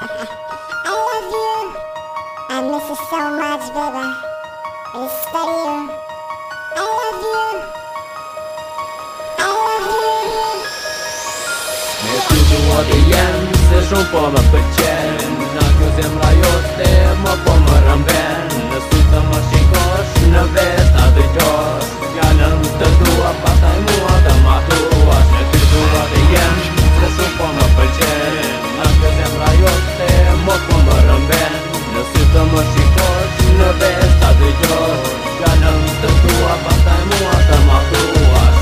I love you. I miss you so much, baby. It's study you. I love you. I love you. Me ty duat e jem, se shumë po më pëlqen. Na kjo zemra jote, më po më rëmben. Në sy të më shikosh, në vesh ta dëgjosh. Fjallën të dua, pastaj mua të matuash. Me ty duat e jem, se shumë po më pëlqen. Na kjo zemra jote, më po më rëmben. Në sy të më shikosh, në vesh ta dëgjosh. Fjallën të dua, pastaj mua të matuash.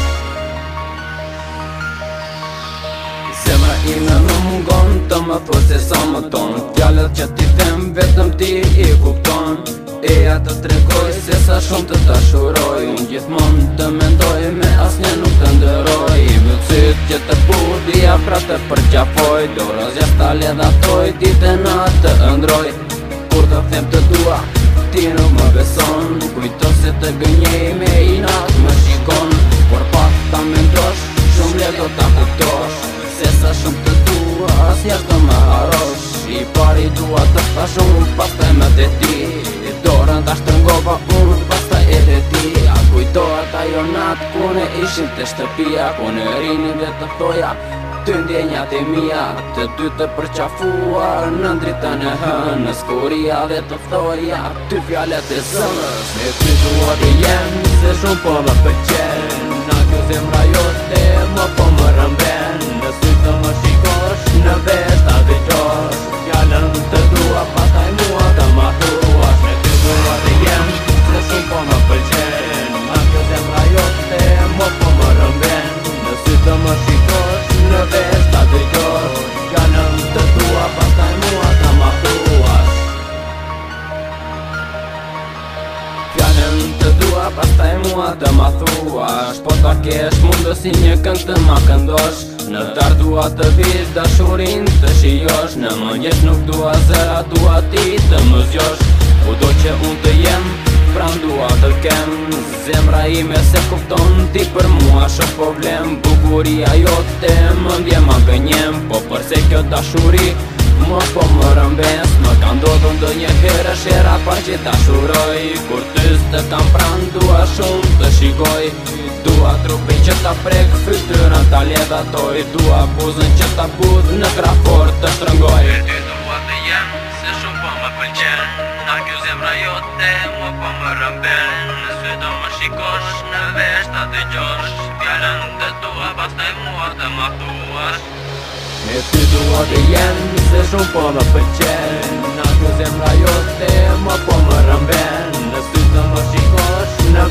Zemra ime më mungon të më thos se sa më ton. Fjallet që ti them vetëm ti i kupton. Eja të tregoj se sa shumë të dashuroj. Unë gjithmon të mendoj me asnjë nuk të ndëroj. Me cyt që të budia pra të përqafoj. Dorës jashtë ta ledhatoj, ditë e natë të ëndroj. Kur të them të dua, ti nuk më beson. Kujto se të gënjej me i natë më shikon. Por pak ta mendosh, shumë le do ta kuptosh. Se sa shumë të dua, asnjëherë do më harosh. I pari dua të thash unë, pastaj më të ti. Dorën ta shtrëngova unë, pastaj edhe ti. A kujtohet ajo natë ku ne ishim te shtëpia, ku ne rinim dhe të thoja ty ndjenjat e mia. Të dy të përqafuar në dritën e hënës, kuria dhe të thoja ty fjallet e zënës. Me ty dua të jem, se shumë po më pëlqen. Na kjo zemra jote, më po më rëmben. Në sy të më shikosh, në vesh ta dëgjosh. Fjallën të dua, pastaj mua të matuash. Me ty dua të jem, se shumë po më pëlqen. Na kjo zemra jote, më po më rëmben. Në sy të më shikosh, në vesh ta dëgjosh. Fjallën të dua, pastaj mua të matuash. Fjallën të dua, pastaj mua të mathuash. Po ta kesh mundës si një këngë të ma këndosh. Në dar dua të vish, dashurin të shijosh. Në mëngjes nuk dua zëra, dua ti të më zgjosh. Kudo që unë të jem, pran dua të kem. Zemra ime se kupton, ti për mua shë problem. Bukuria jote më ndje ma gënjem. Po përse kjo dashuri më po më rëmbes. Më ka ndodhur ndonjëherë shera pa që dashuroj. Kur ty s'të kam pran, dua shumë të shikoj. Dua trupin që ta prek, fytyrën ta ledhatoj. Dua buzën që ta budh, në krafor të shtrëngoj. Me ty dua të jem, se shumë po më pëlqen. Na kjo zemra jote, më po më rëmben. Në sy do më shikosh, në vesh ta dëgjosh. Fjallën të dua, pastaj mua të mathuash. Me ty dua të jem, se shumë po më pëlqen. Na kjo zemra jote, më po më rëmben. Në sy të më shikosh, në